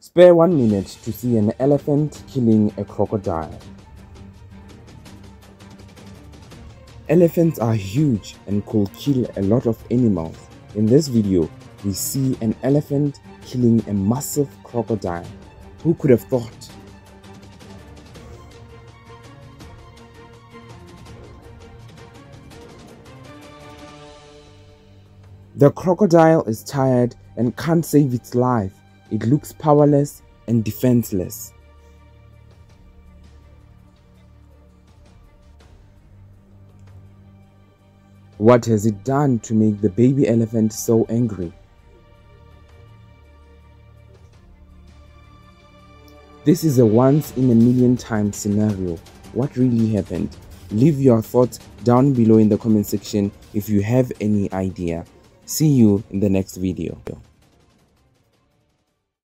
Spare 1 minute to see an elephant killing a crocodile. Elephants are huge and could kill a lot of animals. In this video, we see an elephant killing a massive crocodile. Who could have thought? The crocodile is tired and can't save its life. It looks powerless and defenseless. What has it done to make the baby elephant so angry? This is a once-in-a-million-time scenario. What really happened? Leave your thoughts down below in the comment section if you have any idea. See you in the next video.